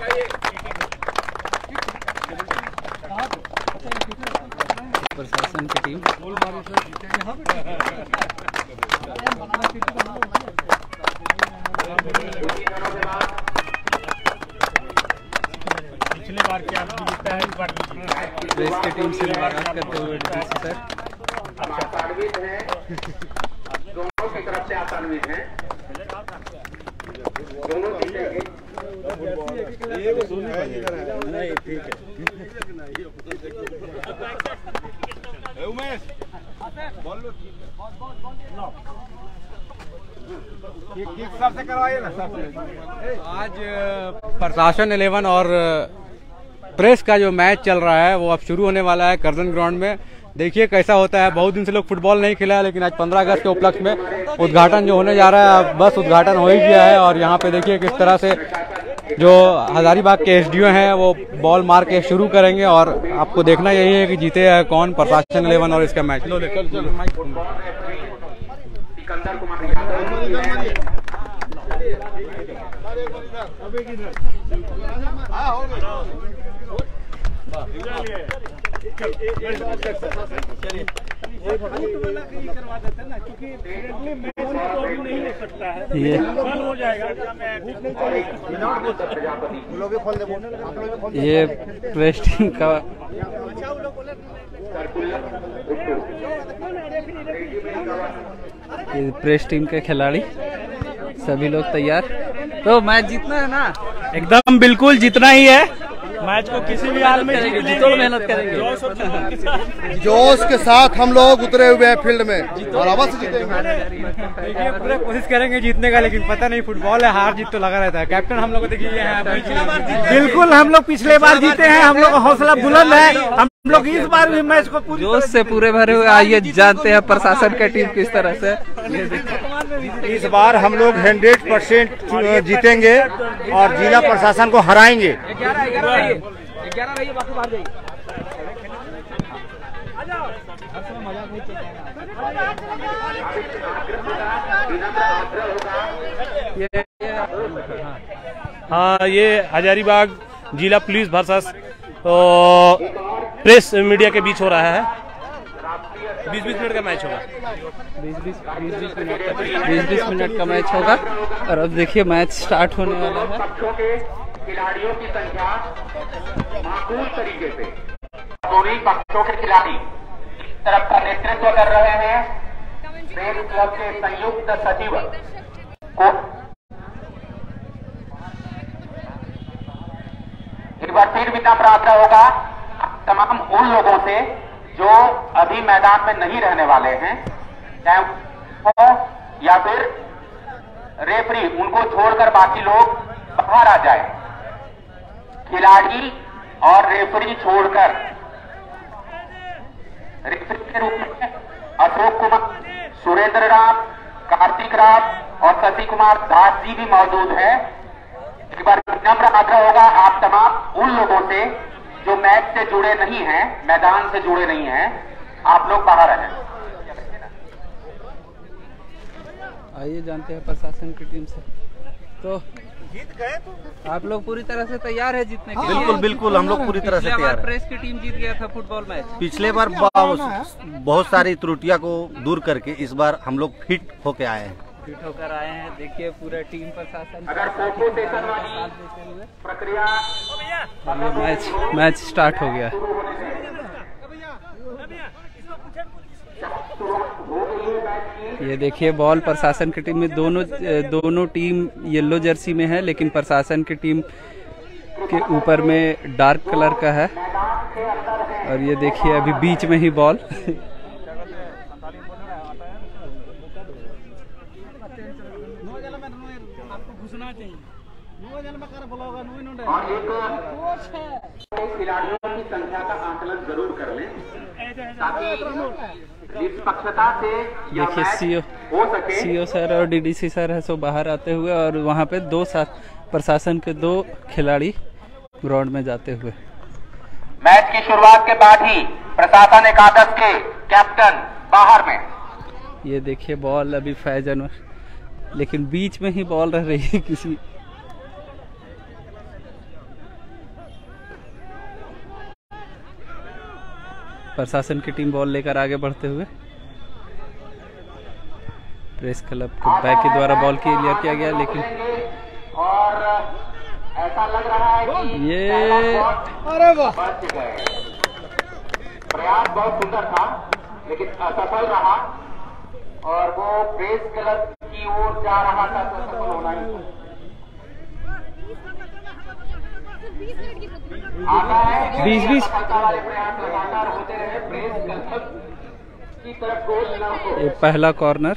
प्रशासन की टीम पिछले बार क्या जीता है, इस बार प्रेस की टीम से मुलाकात करते हुए डीसी सर आसान्वित हैं, दोनों की तरफ से आसान्वित हैं, दोनों जीतेंगे। नहीं ठीक है। उमेश बोल लो सबसे करवाइए ना। आज प्रशासन 11 और प्रेस का जो मैच चल रहा है वो अब शुरू होने वाला है करजन ग्राउंड में। देखिए कैसा होता है, बहुत दिन से लोग फुटबॉल नहीं खेला है, लेकिन आज 15 अगस्त के उपलक्ष्य में उद्घाटन जो होने जा रहा है, बस उद्घाटन हो ही गया है। और यहाँ पे देखिए किस तरह से जो हजारीबाग के एसडीओ हैं वो बॉल मार के शुरू करेंगे और आपको देखना यही है कि जीते है कौन, प्रशासन 11 और इसका मैच। सिकंदर कुमार यादव ये प्रेस टीम का ये प्रेस टीम के खिलाड़ी सभी लोग तैयार। तो मैच जीतना है ना, एकदम बिल्कुल जीतना ही है। मैच को किसी भी हाल में जीतोड़ मेहनत करेंगे। जोश के साथ हम लोग उतरे हुए हैं फील्ड में और अवश्य जीतेंगे। देखिए पूरा कोशिश करेंगे जीतने का, लेकिन पता नहीं फुटबॉल है, हार जीत तो लगा रहता है। कैप्टन हम लोग को देखिए बिल्कुल हम लोग पिछले बार जीते हैं, हम लोग का हौसला बुलंद है। हम लोग इस बार भी मैच को जोश से पूरे भरे हुए आइए जानते हैं प्रशासन की टीम किस तरह से। इस बार हम लोग 100% जीतेंगे और जिला प्रशासन को हराएंगे। हाँ, ये हजारीबाग जिला पुलिस वर्सेस प्रेस मीडिया के बीच हो रहा है। 20-20 मिनट का मैच होगा। 20-20 मिनट का मैच होगा। और अब देखिए मैच स्टार्ट होने वाला है। पक्षों के खिलाड़ियों की संख्या माकूल तरीके से दोनों पक्षों के खिलाड़ी इस तरफ का नेतृत्व कर रहे हैं। प्रेस क्लब के संयुक्त सचिव को एक बार फिर विनम्र आग्रह होगा तमाम उन लोगों से जो अभी मैदान में नहीं रहने वाले हैं, चाहे वो या फिर रेफरी, उनको छोड़कर बाकी लोग बाहर आ जाए। खिलाड़ी और रेफरी छोड़कर रेफरी के रूप में अशोक कुमार, सुरेंद्र राम, कार्तिक राम और शशि कुमार दास जी भी मौजूद हैं। एक बार विनम्र आग्रह होगा आप तमाम उन लोगों से जो मैच से जुड़े नहीं हैं, मैदान से जुड़े नहीं हैं, आप लोग बाहर आ जाए। आइए जानते हैं प्रशासन की टीम से। तो जीत गए तो आप लोग पूरी तरह से तैयार है जीतने के लिए? बिल्कुल बिल्कुल, हम लोग पूरी तरह से तैयार हैं। प्रेस की टीम जीत गया था फुटबॉल मैच। पिछले बार बहुत सारी त्रुटियों को दूर करके इस बार हम लोग फिट होके आए हैं। फिट होकर आए हैं। देखिए पूरा टीम प्रशासन अगर फोटो सेशन वाली प्रक्रिया मैच स्टार्ट हो गया। ये देखिए बॉल प्रशासन की टीम में दोनों टीम येलो जर्सी में है, लेकिन प्रशासन की टीम के ऊपर में डार्क कलर का है। और ये देखिए अभी बीच में ही बॉल खिलाड़ियों की संख्या का आकलन जरूर कर लें ताकि निष्पक्षता से देखिए सीओ सर और डीडीसी सर है सो बाहर आते हुए, और वहाँ पे प्रशासन के 2 खिलाड़ी ग्राउंड में जाते हुए। मैच की शुरुआत के बाद ही प्रशासन एकादश के कैप्टन बाहर में। ये देखिए बॉल अभी फैजन, लेकिन बीच में ही बॉल रह रही है किसी। प्रशासन की टीम बॉल लेकर आगे बढ़ते हुए। प्रेस क्लब के बैक के द्वारा बॉल क्लियर किया गया, लेकिन और ऐसा लग रहा है कि ये बच गए। प्रयास बहुत सुंदर था लेकिन असफल रहा और वो प्रेस क्लब की ओर जा रहा था तो सफल होना ही था। आता है 20-20 सफलता वाले प्रयास लगातार होते रहे, प्रेस क्लब की तरफ गोल न हो। ये पहला कॉर्नर।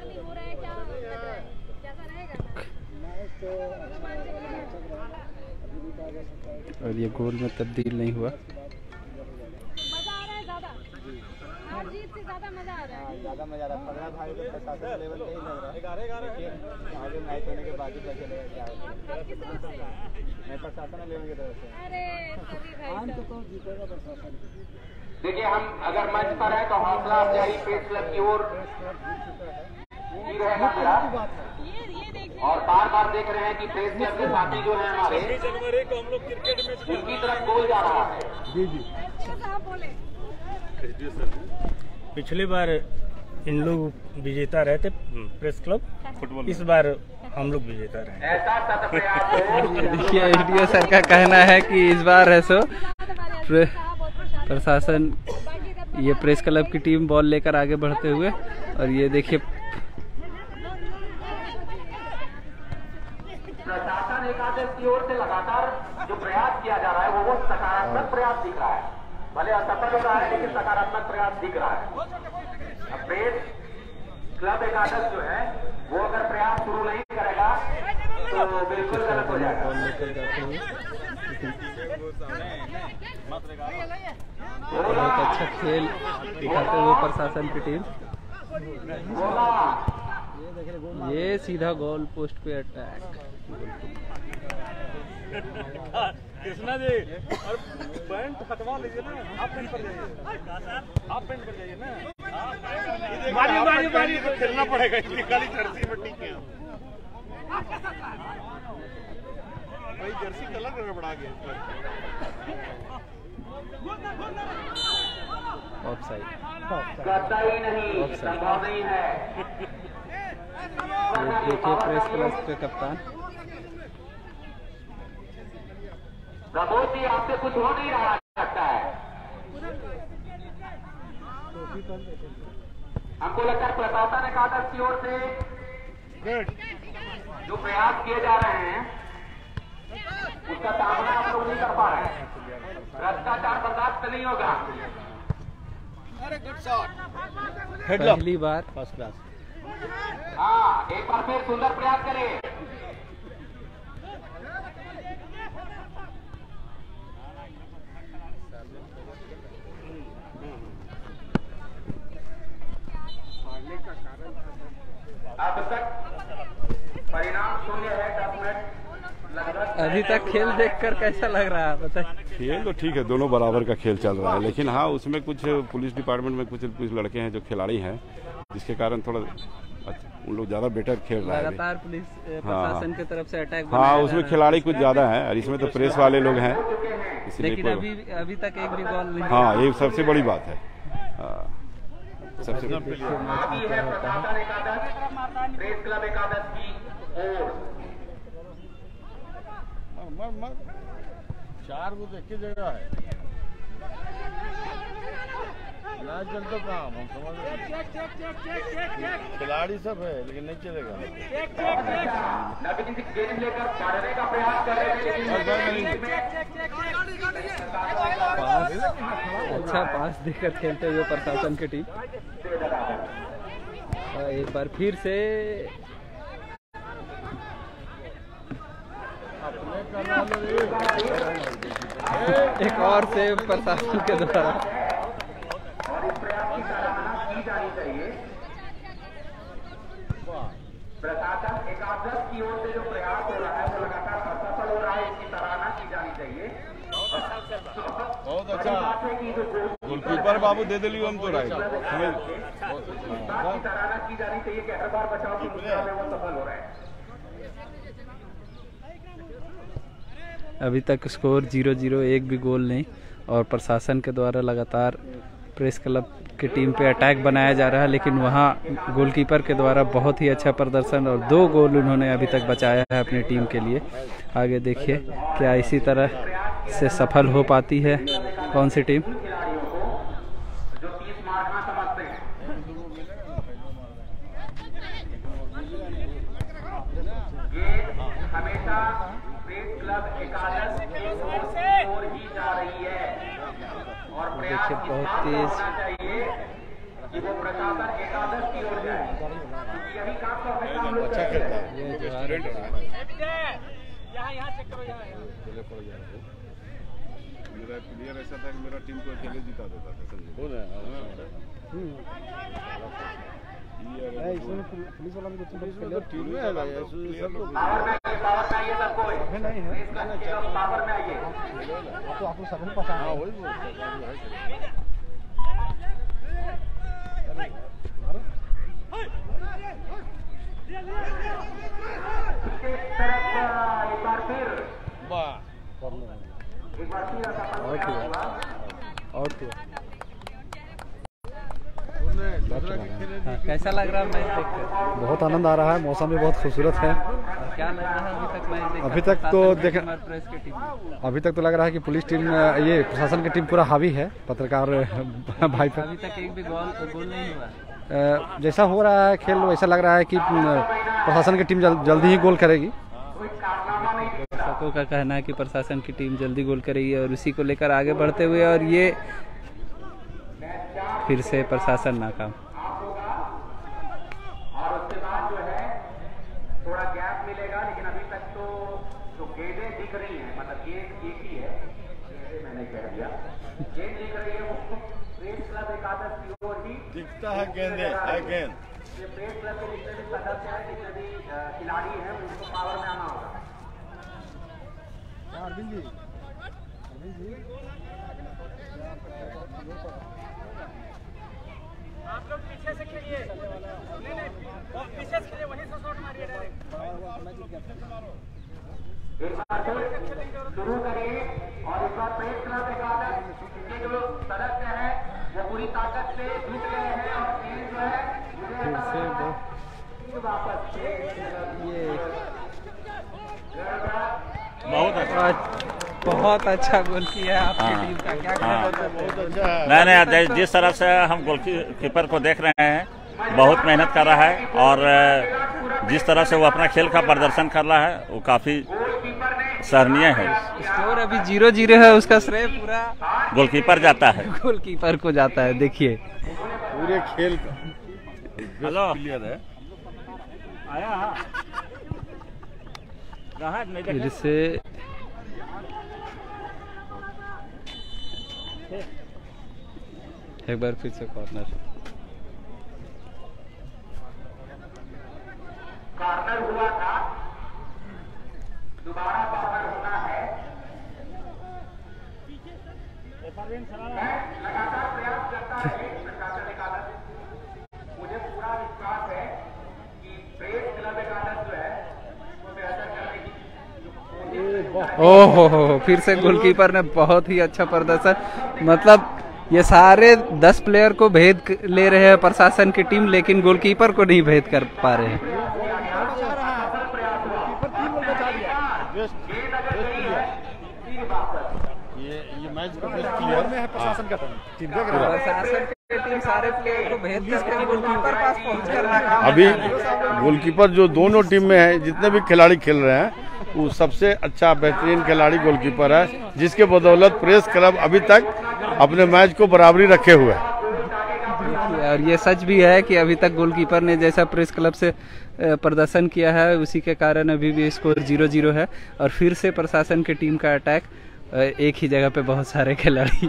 और ये गोल में तब्दील नहीं हुआ। मजा आ रहा है, हार जीत से ज्यादा मजा आ रहा है। ज्यादा मजा आ रहा है। 15 भाई तो प्रशासन लेवल पे ही लग रहा है। आगे मैच होने के बाद ही पता चलेगा क्या होगा। आप किस तरफ से? मैं प्रशासन लेवल की तरफ से। अरे सभी भाई साहब। जीतेगा प्रशासन। देखिए, हम अगर मंच पर है तो हौसला अफजाई प्रेस क्लब की ओर ही रहेगा मेरा। ये देखिए, और बार बार देख रहे हैं कि प्रेस क्लब के साथी जो है हमारे, जनवरी को हम लोग क्रिकेट मैच उनकी तरफ गोल जा रहा है। कैसा आप बोले? पिछली बार इन लोग विजेता रहे थे प्रेस क्लब, इस बार हम लोग विजेता रहे। ऐसा सत प्रयास हो। देखिए एडीओ सर का कहना है कि इस बार है सो प्रशासन, ये प्रेस क्लब की टीम बॉल लेकर आगे बढ़ते हुए। और ये देखिए प्रशासन एकादश की ओर से लगातार जो प्रयास किया जा रहा है वो सकारात्मक प्रयास दिख रहा है। भले असफल हो रहा है लेकिन सकारात्मक प्रयास दिख रहा है। अब प्रेस क्लब एकादश जो है वो अगर प्रयास शुरू नहीं करेगा तो बिल्कुल गलत हो जाएगा। बहुत अच्छा खेल दिखाते हुए प्रशासन की टीम। ये सीधा गोल पोस्ट पे अटैक। कृष्णा जी और पैंट हटवा लीजिए ना, हाफ पैंट पर जाइए, हाफ पैंट पर जाइए ना। बारी बारी तो खेलना पड़ेगा, इसलिए खाली जर्सी में टिके हैं। भाई जर्सी कलर गड़बड़ा गया इस पर। ऑफसाइड, कतई नहीं, संभव नहीं है। देखिए प्रेस क्लब के कप्तान। प्रमोद जी, आपसे कुछ हो नहीं रहा लगता है। हमको लगता है प्रशासन एकादश की ओर से जो प्रयास किए जा रहे हैं उसका सामना आप लोग नहीं कर पा रहे हैं। भ्रष्टाचार बर्दाश्त नहीं होगा। पहली बार फर्स्ट क्लास। हाँ, एक बार फिर सुंदर प्रयास करें। अब तक परिणाम 0 है। 10 मिनट लगभग। अभी तक खेल देखकर कैसा लग रहा है बताइए? खेल तो ठीक है, दोनों बराबर का खेल चल रहा है, लेकिन हाँ उसमें कुछ पुलिस डिपार्टमेंट में कुछ लड़के हैं जो खिलाड़ी हैं, जिसके कारण थोड़ा उन लोग ज्यादा बेटर खेल रहे हैं। लगातार पुलिस प्रशासन की तरफ से अटैक। हाँ, उसमें खिलाड़ी कुछ ज्यादा हैं और इसमें तो प्रेस वाले लोग हैं, लेकिन इसलिए अभी तक एक भी बॉल नहीं। हाँ, ये सबसे बड़ी बात है। सबसे अभी है प्रशासन एकादश प्रेस क्लब एकादश की ओर। 4 को एक ही जगह है। मैच चल तो काम हम समझ रहे, खिलाड़ी सब है लेकिन नहीं चलेगा। नवीन जी गेंद लेकर बढ़ने का प्रयास कर रहे हैं। अच्छा पास देकर खेलते हुए प्रशासन की टीम। एक बार फिर से एक और सेव प्रशासन के द्वारा। और इस प्रयास की सराहना की जानी चाहिए। प्रशासन एकादश की ओर से जो प्रयास हो रहा है वो लगातार असफल हो रहा है, इसकी सराहना की जानी चाहिए। बहुत अच्छा गोलकीपर बाबू दे दिली हम तो इस बात की सराहना की जानी चाहिए कि हर बार बचाव की मुद्रा में वो सफल हो रहा है। अभी तक स्कोर 0-0, एक भी गोल नहीं। और प्रशासन के द्वारा लगातार प्रेस क्लब की टीम पे अटैक बनाया जा रहा है, लेकिन वहाँ गोलकीपर के द्वारा बहुत ही अच्छा प्रदर्शन और 2 गोल उन्होंने अभी तक बचाया है अपनी टीम के लिए। आगे देखिए क्या इसी तरह से सफल हो पाती है कौन सी टीम। देखिए बहुत तेज अच्छा खेलता है। मेरा प्लेयर ऐसा था कि मेरा टीम को अकेले जिता देता था, समझे। पुलिस वाला टीम में है भाई, आपको सब पता है। कैसा लग रहा है मैच देखकर? बहुत आनंद आ रहा है, मौसम भी बहुत खूबसूरत है। क्या लग रहा है अभी तक मैच देखकर? अभी तक तो देख प्रेस की टीम, अभी तक तो लग रहा है कि पुलिस टीम, ये प्रशासन की टीम पूरा हावी है पत्रकार भाई पर। अभी तक एक भी गोल नहीं हुआ। जैसा हो रहा है खेल वैसा लग रहा है कि प्रशासन की टीम जल्दी ही गोल करेगी। दर्शकों का कहना है कि प्रशासन की टीम जल्दी गोल करेगी और उसी को लेकर आगे बढ़ते हुए, और ये फिर से प्रशासन नाकाम। और उसके बाद जो है थोड़ा गैप मिलेगा, लेकिन अभी तक तो जो गेंदें दिख रही हैं, मतलब गेंद एक ही है, मैंने कह दिया गेंद दिख रही है वो प्रेस क्लब एकादश की ओर ही दिखता है गेंदे है गेंद। ये प्रेस क्लब के जितने भी सदस्य हैं, जितने भी खिलाड़ी हैं, उनको पावर में आना होगा। आप लोग पीछे से खेलिए, नहीं पीछे से खेलिए, वहीं से शॉट मारिए डायरेक्ट। एक बार शुरू करिए और इस बार प्रेस क्लब एकादश के जो सदस्य हैं वो पूरी ताकत से जुट गए हैं और टीम जो है वापस बहुत अच्छा गोल किया है आपकी टीम का, क्या कहना है? नहीं, जिस तरह से हम गोलकीपर को देख रहे हैं, बहुत मेहनत कर रहा है और जिस तरह से वो अपना खेल का प्रदर्शन कर रहा है वो काफी सराहनीय है। स्कोर अभी 0-0 है, उसका श्रेय पूरा गोलकीपर जाता है, गोलकीपर को जाता है। देखिए पूरे खेल का हेलो क्लियर है। आया फिर से एक बार फिर से कॉर्नर हुआ था, दोबारा कॉर्नर होना है। लगातार प्रयास करता है प्रशासन एकादश। मुझे पूरा विश्वास है कि प्रेस क्लब एकादश जो है वो बेहतर करेगी। ओहो, फिर से गोलकीपर ने बहुत ही अच्छा प्रदर्शन, मतलब ये सारे 10 प्लेयर को भेद ले रहे हैं प्रशासन की टीम, लेकिन गोलकीपर को नहीं भेद कर पा रहे हैं। ये मैच क्लियर में है प्रशासन का टीम देख रहा है। प्रशासन की टीम सारे प्लेयर को भेद करके गोलकीपर पास पहुंच कर अभी गोलकीपर जो दोनों टीम में है, जितने भी खिलाड़ी खेल रहे हैं, वो सबसे अच्छा बेहतरीन खिलाड़ी गोलकीपर है, जिसके बदौलत प्रेस क्लब अभी तक अपने मैच को बराबरी रखे हुए है। और ये सच भी है कि अभी तक गोलकीपर ने जैसा प्रेस क्लब से प्रदर्शन किया है, उसी के कारण अभी भी स्कोर 0-0 है। और फिर से प्रशासन की टीम का अटैक, एक ही जगह पे बहुत सारे खिलाड़ी।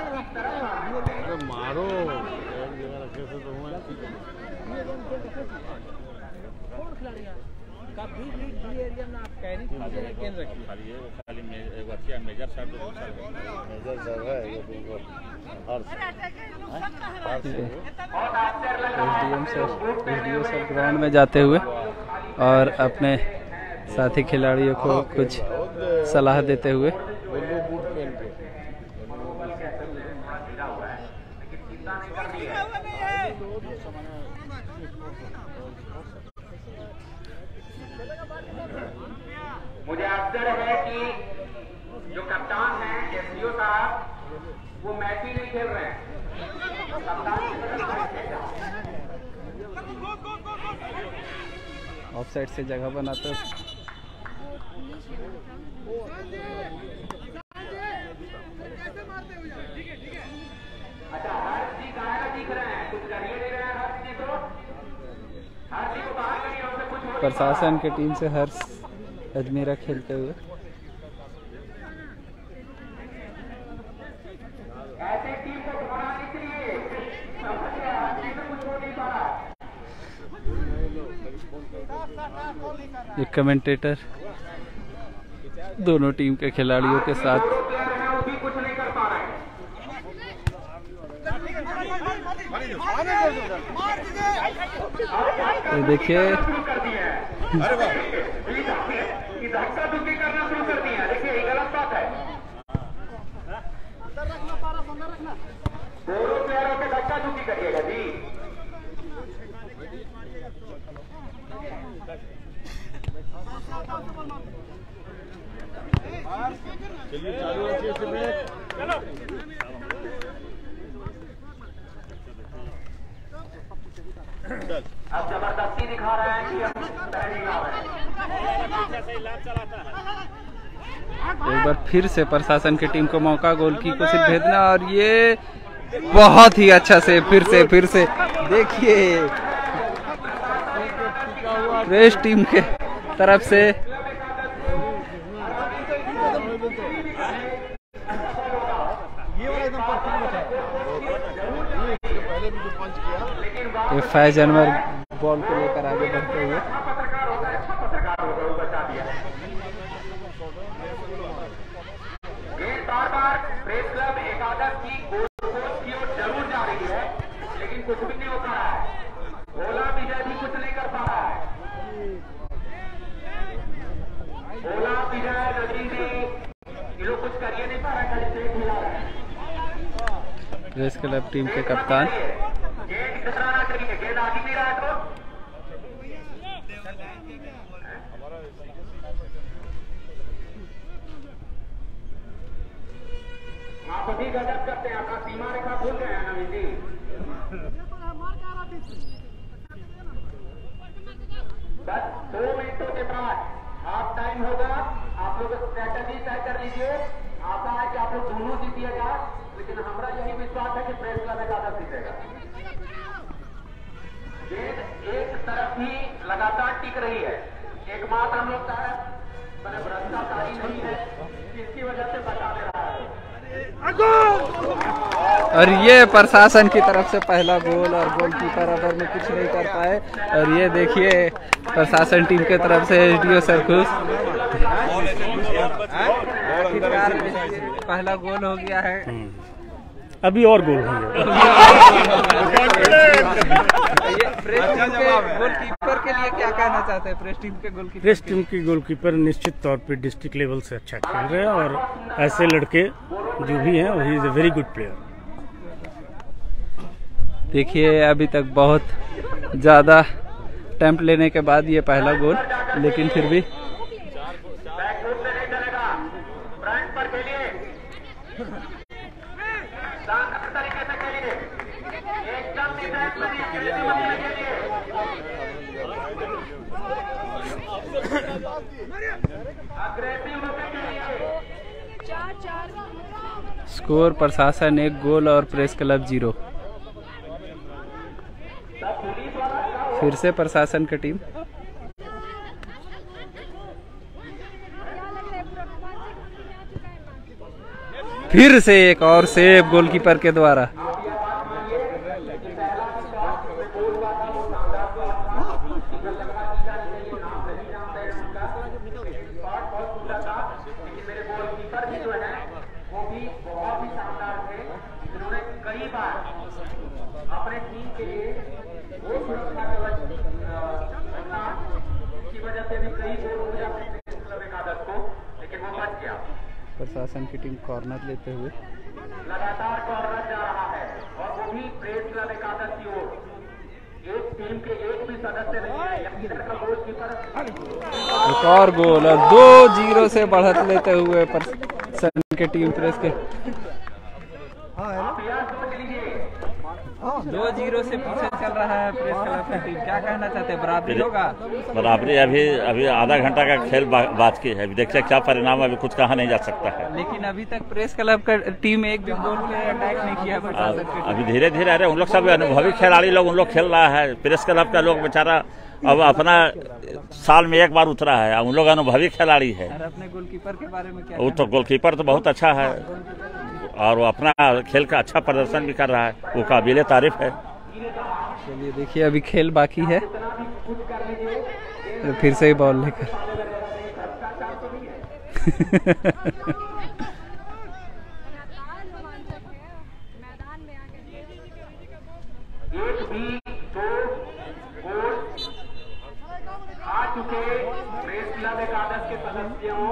एसडीओ सर ग्राउंड में जाते हुए और अपने साथी खिलाड़ियों को कुछ सलाह देते हुए। रहे कि जो कप्तान है एसडीओ साहब वो मैच ही नहीं खेल रहे हैं। ऑफ साइड से जगह बनाते अच्छा हर जी कहा दिख रहे हैं, कुछ करिए नहीं रहे हैं हर जी को, हर जी को बाहर करिए, हमसे कुछ प्रशासन की टीम से हर्ष अजमेरा खेलते हुए। ऐसे टीम को घुमाने के लिए कुछ हो नहीं पा रहा। एक कमेंटेटर दोनों टीम के खिलाड़ियों के साथ कुछ नहीं कर पा रहे हैं। ये देखिए धक्का धुक्की करना शुरू कर दिया। देखिए ये गलत बात है, दोनों प्लेयरों के धक्का धुक्की करिएगा जी। चलिए चालू रखिए चलो। अब जबरदस्ती दिखा रहे हैं कि हम दिखा रहे एक बार फिर से प्रशासन की टीम को मौका गोल की कोशिश भेजना, और ये बहुत ही अच्छा से फिर से देखिए प्रेस टीम के तरफ से ये फैज अनवर बॉल को लेकर आगे बढ़ते हुए। बार प्रेस क्लब एकादश की गोल पोस्ट की ओर जरूर जा रही है, लेकिन कुछ भी नहीं हो पा रहा है। ओला विजय भी कुछ नहीं कर पा रहा है। ओला विजय नदी ये लोग कुछ कर नहीं पा रहा है। प्रेस क्लब टीम के कप्तान गेंद खतराना चाहिए, गेंद आगे नहीं रहा तो आप अभी गजब करते हैं, अपना सीमा रेखा भूल गए हैं नवीन जी। बस 2 मिनटों के बाद हाफ टाइम होगा। आप लोग स्ट्रैटेजी तय कर लीजिए। आशा है कि आप लोग दोनों जीतिएगा, लेकिन हमारा यही विश्वास है कि प्रेस क्लब एकादश जीतेगा। गेंद एक तरफ ही लगातार टिक रही है। एकमात्र हम लोग मैंने भ्रष्टाचारी नहीं है, इसकी वजह से बचा ले रहा है। और ये प्रशासन की तरफ से पहला गोल, और गोलकीपर अगर में कुछ नहीं कर पाए। और ये देखिए प्रशासन टीम के तरफ से एसडीओ सरखुश पहला गोल हो गया है। अभी और गोल होंगे। गोलकीपर के लिए क्या कहना चाहते हैं? प्रेस टीम के गोलकीपर, प्रेस टीम की गोलकीपर निश्चित तौर पे डिस्ट्रिक्ट लेवल से अच्छा खेल रहे हैं, और ऐसे लड़के जो भी हैं वही is a very good player. देखिए अभी तक बहुत ज़्यादा अटेम्प्ट लेने के बाद ये पहला गोल, लेकिन फिर भी स्कोर प्रशासन 1 गोल और प्रेस क्लब 0। फिर से प्रशासन की टीम फिर से एक और सेव गोलकीपर के द्वारा। अपने टीम के लिए वो सुरक्षा की वजह से भी कई गोल हो जाते हैं क्लब एकादश को, लेकिन वो बच गया। प्रशासन की टीम कॉर्नर लेते हुए लगातार कॉर्नर जा रहा है, और वो भी प्रेस क्लब एकादश की ओर। एक एक और गोल और 2-0 से बढ़त लेते हुए परसासन के टीम प्रेस के 2-0 से पीछे चल रहा है प्रेस क्लब की टीम। क्या कहना चाहते हैं, बराबरी होगा? बराबरी अभी आधा घंटा का खेल बाकी है, अभी देखते हैं क्या परिणाम, अभी कुछ कहा नहीं जा सकता है। लेकिन अभी तक प्रेस क्लब का टीम एक भी गोल पे अटैक नहीं किया प्रशासन की। अभी धीरे धीरे अरे उन लोग सब अनुभवी खिलाड़ी लोग उन लोग खेल रहा है। प्रेस क्लब का लोग बेचारा अब अपना साल में एक बार उतरा है, उन लोग अनुभवी खिलाड़ी है। और अपने गोलकीपर के बारे में क्या? वो तो गोलकीपर तो बहुत अच्छा है और वो अपना खेल का अच्छा प्रदर्शन भी कर रहा है, वो काबिले तारीफ है। चलिए देखिए अभी खेल बाकी है, तो फिर से ही बॉल लेकर आ चुके प्रेस क्लब एकादश के सदस्यों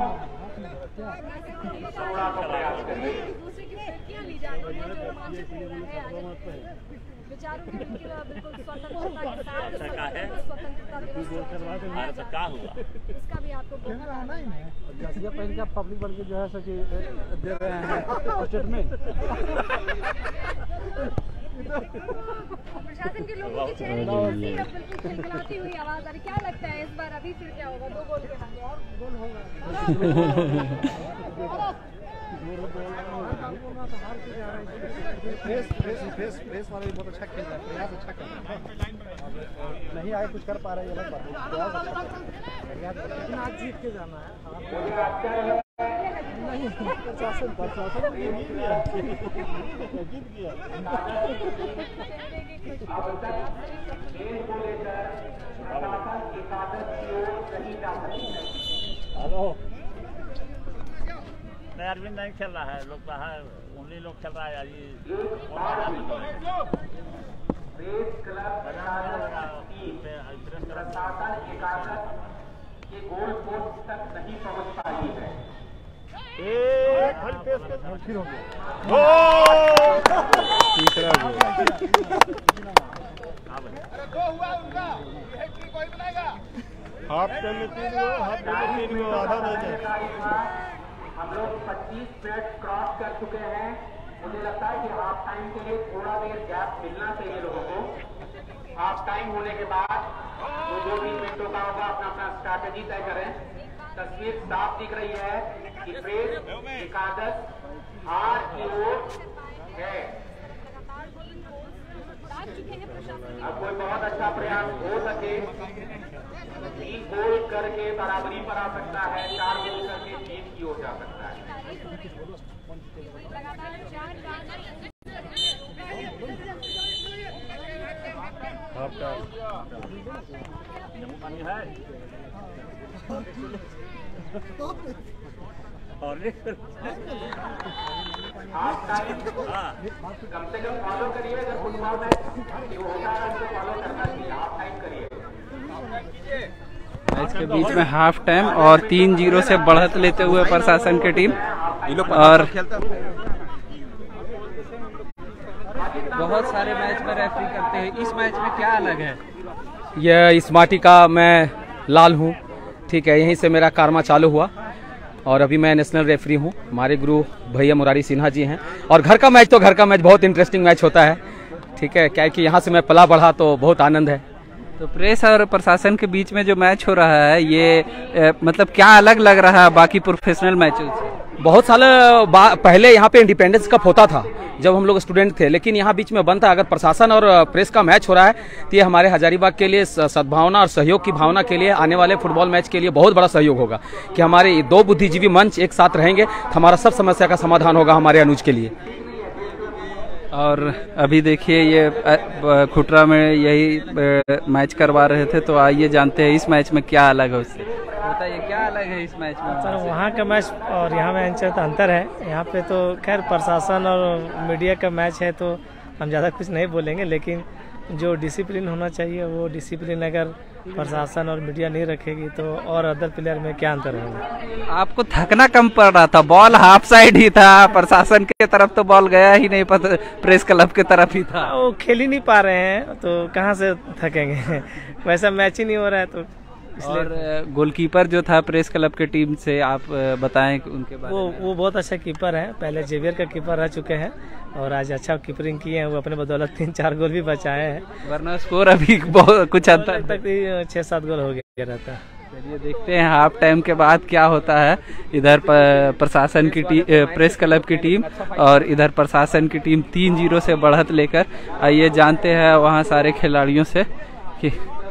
थोड़ा सा प्रयास करिए। इसका भी आपको पब्लिक बन के जो है सकी दे रहे हैं स्टेटमेंट। प्रशासन के लोगों के चेहरे पर बिल्कुल खिलखिलाती हुई आवाज आ रही। क्या लगता है इस बार अभी फिर क्या होगा? 2 गोल के बाद और गोल होगा। प्रेस वाले बहुत अच्छा खेल रहा है, प्रयास अच्छा कर रहा है। नहीं आगे कुछ कर पा रहे हैं, प्रयास अच्छा कर रहा है, लेकिन आज जीत के जाना है। नहीं प्रशासन जीत गया। हेलो नहीं, अरविंद नहीं खेल रहा है, लोग बाहर उन्हीं लोग खेल रहा है। आज के गोल पोस्ट तक नहीं पहुंच पाई है। फिर हो गया तीसरा गोल। हाफ टाइम में 3 गो, हाफ टाइम में 3 गो, आधा मैच है। हम लोग 25 मिनट क्रॉस कर चुके हैं। मुझे लगता है कि हाफ टाइम के लिए थोड़ा देर गैप मिलना चाहिए लोगों को। हाफ टाइम होने के बाद जो 2-3 मिनटों का होगा अपना अपना स्ट्रैटेजी तय करें। तस्वीर साफ दिख रही है कि प्रेस एकादश हार की ओर है। अब कोई बहुत अच्छा प्रयास हो सके, 3 गोल करके बराबरी पर आ सकता है, 4 गोल करके जीत की ओर जा सकता है। हाफ टाइम कम से कम फॉलो करिए। अगर फुटबॉल मैच होता है तो फॉलो करना चाहिए। हाफ टाइम करिए। मैच के बीच में हाफ टाइम और 3-0 से बढ़त लेते हुए प्रशासन की टीम। और बहुत सारे मैच में रेफरी करते हैं, इस मैच में क्या अलग है? यह इस माटी का मैं लाल हूँ, ठीक है, यहीं से मेरा कारमा चालू हुआ और अभी मैं नेशनल रेफरी हूँ। हमारे गुरु भैया मुरारी सिन्हा जी हैं और घर का मैच तो घर का मैच बहुत इंटरेस्टिंग मैच होता है, ठीक है, क्या कि यहाँ से मैं पला बढ़ा तो बहुत आनंद है। तो प्रेस और प्रशासन के बीच में जो मैच हो रहा है ये मतलब क्या अलग लग रहा है बाकी प्रोफेशनल मैचों से? बहुत साल पहले यहाँ पे इंडिपेंडेंस कप होता था जब हम लोग स्टूडेंट थे, लेकिन यहाँ बीच में बंद था। अगर प्रशासन और प्रेस का मैच हो रहा है तो ये हमारे हजारीबाग के लिए सद्भावना और सहयोग की भावना के लिए आने वाले फुटबॉल मैच के लिए बहुत बड़ा सहयोग होगा कि हमारे 2 बुद्धिजीवी मंच एक साथ रहेंगे तो हमारा सब समस्या का समाधान होगा हमारे अनुज के लिए। और अभी देखिए ये खुटरा में यही मैच करवा रहे थे, तो आइए जानते हैं इस मैच में क्या अलग है उससे। बताइए क्या अलग है इस मैच में? सर वहाँ का मैच और यहाँ में अंतर है। यहाँ पे तो खैर प्रशासन और मीडिया का मैच है तो हम ज़्यादा कुछ नहीं बोलेंगे, लेकिन जो डिसिप्लिन होना चाहिए वो डिसिप्लिन अगर प्रशासन और मीडिया नहीं रखेगी तो और अदर प्लेयर में क्या अंतर होगा। आपको थकना कम पड़ रहा था, बॉल हाफ साइड ही था, प्रशासन के तरफ तो बॉल गया ही नहीं, प्रेस क्लब के तरफ ही था। वो खेल ही नहीं पा रहे हैं तो कहाँ से थकेंगे वैसा मैच ही नहीं हो रहा है तो। और गोलकीपर जो था प्रेस क्लब के टीम से, आप बताएं उनके बारे में। वो बहुत अच्छा कीपर है, पहले जेवियर का कीपर रह चुके हैं और आज अच्छा कीपरिंग किए हैं। वो अपने बदौलत 3-4 गोल भी बचाए हैं, वरना स्कोर अभी बहुत कुछ हद तक 6-7 गोल हो गया रहता है। चलिए देखते हैं हाफ टाइम के बाद क्या होता है। इधर प्रशासन की टीम, प्रेस क्लब की टीम, और इधर प्रशासन की टीम 3-0 से बढ़त लेकर। आइए जानते हैं वहाँ सारे खिलाड़ियों से कि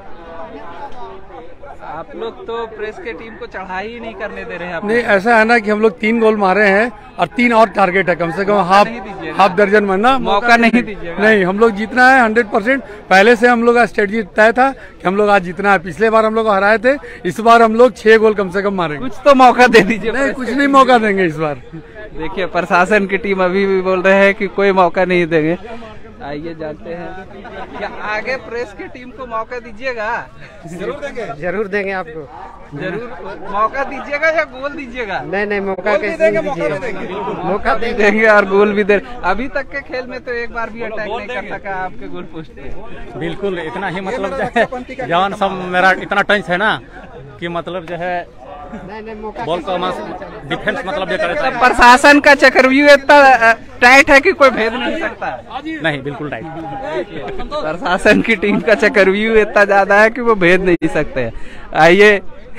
आप लोग तो प्रेस के टीम को चढ़ाई ही नहीं करने दे रहे हैं। नहीं, ऐसा है ना कि हम लोग 3 गोल मारे हैं और 3 और टारगेट है, कम से कम हाफ दर्जन मारना, मौका नहीं दीजिएगा। नहीं, हम लोग जीतना है 100%। पहले से हम लोग का स्ट्रेटजी तय था कि हम लोग आज जीतना है। पिछले बार हम लोग को हराए थे, इस बार हम लोग 6 गोल कम से कम मारेंगे। कुछ तो मौका दे दीजिए। नहीं, कुछ नहीं मौका देंगे इस बार। देखिए प्रशासन की टीम अभी भी बोल रहे हैं कि कोई मौका नहीं देंगे। आइए जानते हैं क्या आगे प्रेस की टीम को मौका दीजिएगा। जरूर देंगे, जरूर देंगे आपको, जरूर मौका दीजिएगा या गोल दीजिएगा। नहीं मौका कैसे दीजिएगा, मौका देंगे और गोल भी दे। अभी तक के खेल में तो एक बार भी अटैक नहीं कर सका आपके गोल पोस्ट पे। बिल्कुल, इतना ही मतलब जवान सब मेरा इतना टंच है ना कि मतलब जो है बॉल का डिफेंस मतलब ये करे। प्रशासन का चक्रव्यूह इतना टाइट है कि कोई भेद नहीं सकता। नहीं, बिल्कुल टाइट। प्रशासन की टीम का चक्रव्यूह इतना ज्यादा है कि वो भेद नहीं सकते। आइए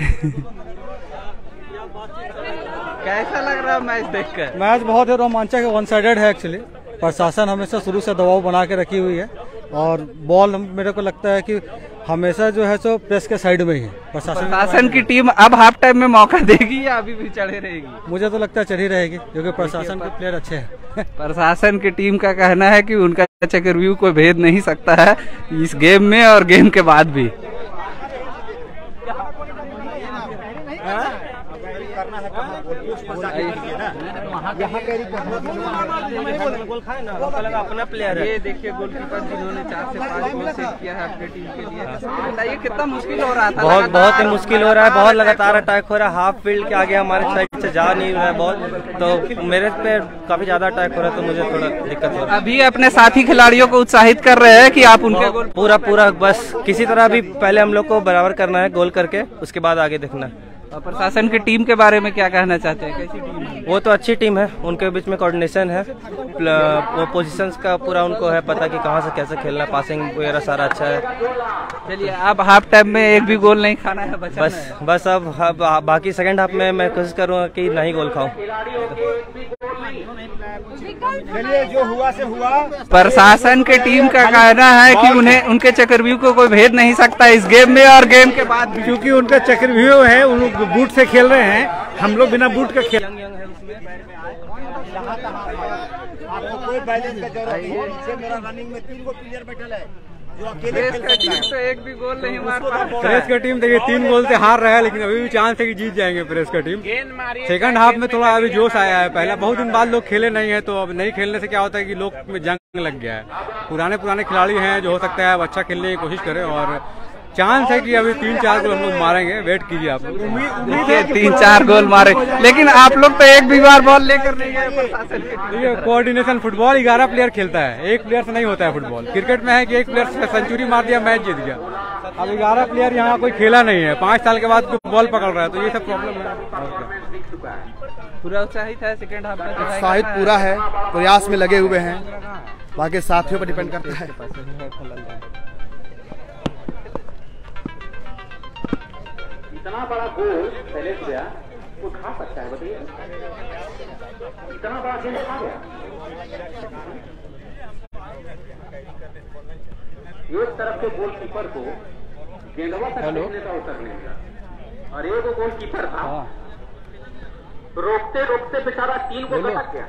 कैसा लग रहा है मैच देखकर? मैच बहुत ही रोमांचक, 1 साइडेड है एक्चुअली। प्रशासन हमेशा शुरू से दबाव बना के रखी हुई है और बॉल मेरे को लगता है कि हमेशा जो है सो प्रेस के साइड में ही है। प्रशासन की टीम अब हाफ टाइम में मौका देगी या अभी भी चढ़े रहेगी? मुझे तो लगता है चढ़ी रहेगी क्योंकि प्रशासन के प्लेयर अच्छे हैं। प्रशासन की टीम का कहना है कि उनका चक्रव्यूह कोई भेद नहीं सकता है इस गेम में और गेम के बाद भी। अपना प्लेयर है। ये देखिए गोलकीपर जिन्होंने 4 से 5 गोल सेव किया है अपनी टीम के लिए। बताइए कितना मुश्किल हो रहा था? बहुत ही मुश्किल हो रहा है, बहुत लगातार अटैक हो रहा है। हाफ फील्ड के आगे हमारे साइड से जा नहीं रहा है बॉल, तो मेरे पे काफी ज्यादा अटैक हो रहा है, तो मुझे थोड़ा दिक्कत हो रहा है। अभी अपने साथी खिलाड़ियों को उत्साहित कर रहे हैं कि आप उनके गोल पूरा बस किसी तरह भी पहले हम लोग को बराबर करना है गोल करके, उसके बाद आगे देखना है। और प्रशासन की टीम के बारे में क्या कहना चाहते हैं? कैसी टीम है? वो तो अच्छी टीम है, उनके बीच में कोऑर्डिनेशन है, वो पोजीशंस का पूरा उनको है पता कि कहां से कैसे खेलना, पासिंग वगैरह सारा अच्छा है। चलिए अब हाफ टाइम में एक भी गोल नहीं खाना है, बस अब बाकी सेकंड हाफ में मैं कोशिश करूंगा कि नहीं गोल खाऊं। चलिए जो हुआ से हुआ। प्रशासन के टीम का कहना है कि उन्हें उनके चक्रव्यूह को कोई भेद नहीं सकता इस गेम में और गेम के बाद, क्योंकि उनका चक्रव्यूह है, उन लोग बूट से खेल रहे हैं, हम लोग बिना बूट का खेल। आपको कोई बैलेंस का जरूरत नहीं है। नीचे मेरा रनिंग में 3 गो प्लेयर बैठल है जो अकेले खेल सकता है। तो एक भी गोल नहीं मार पा रहा। प्रेस का टीम देखिए 3 गोल से हार रहा है, लेकिन अभी भी चांस है कि जीत जाएंगे प्रेस का टीम। सेकंड हाफ में थोड़ा अभी जोश आया है, पहला बहुत दिन बाद लोग खेले नहीं है, तो अब नहीं खेलने से क्या होता है कि लोग में जंग लग गया है। पुराने खिलाड़ी हैं जो हो सकता है अब अच्छा खेलने की कोशिश करें और चांस है कि अभी 3-4 गोल हम लोग मारेंगे। वेट कीजिए आप लोग। उम्मीद है 3-4 गोल मारे, लेकिन आप लोग तो एक भी बार बॉल लेकर नहीं गए प्रशासन के टीम। कोऑर्डिनेशन, फुटबॉल 11 प्लेयर खेलता है, एक प्लेयर से नहीं होता है फुटबॉल। क्रिकेट में है कि एक प्लेयर से सेंचुरी मार दिया, मैच जीत गया। अब 11 प्लेयर यहाँ कोई खेला नहीं है, 5 साल के बाद बॉल पकड़ रहा है, तो ये सब प्रॉब्लम है। पूरा उत्साहित है सेकंड हाफ में? उत्साहित पूरा है, प्रयास में लगे हुए हैं, बाकी साथियों पर डिपेंड करता है। इतना बड़ा गोल पहले से गया, वो खा सकता है? बताइए, इतना बड़ा गेंद खा गया। एक तरफ के गोलकीपर को गेंदवा तक खेलने का अवसर नहीं मिला और एक गोलकीपर था, रोकते रोकते बेचारा 3 गोल तक गया।